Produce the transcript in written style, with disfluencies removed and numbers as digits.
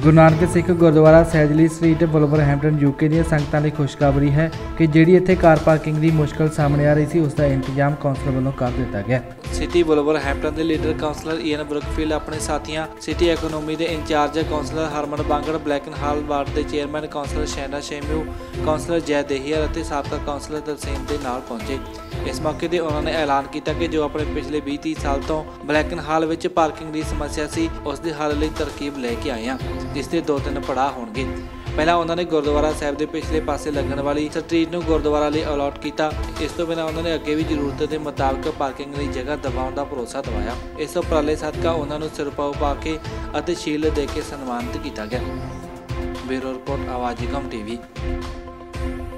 गुरु Nanak Sikh gurdwara Sedgley street Wolverhampton UK दी संगतां लई खुशखबरी है कि जिहड़ी इत्थे कार पार्किंग की मुश्किल सामने आ रही थी उसका इंतजाम कौंसलर वालों कर दिता गया। सिटी वुलवरहैम्पटन के लीडर कौंसलर ईएन ब्रुकफील्ड अपने साथियों सिटी इकोनॉमी के in charge councillor Harman Bangar, Blakenhall ward के चेयरमैन कौंसलर शैना शेम्यू, कौंसलर जय देहियर और साबका कौंसलर दलसेन के नाल पहुंचे। इस मौके पर उन्होंने ऐलान किया कि जो अपने पिछले 20-30 साल तो ब्लैकनहाल में पार्किंग की समस्या सी उसके हल लई तरकीब लेके आए हैं, जिसके 2-3 पड़ाव होंगे। पहला उन्होंने गुरुद्वारा साहब के पिछले पासे लगन वाली स्ट्रीट को गुरुद्वारा लिए अलॉट किया। इस तो बिना उन्होंने अगे भी जरूरत के मुताबिक पार्किंग की जगह दबाने का भरोसा दवाया। इस उपराले सदका उन्होंने सिरपाव पा के और शील्ड दे के सन्मानित किया गया। ब्यूरो रिपोर्ट आवाज़ निगम टीवी।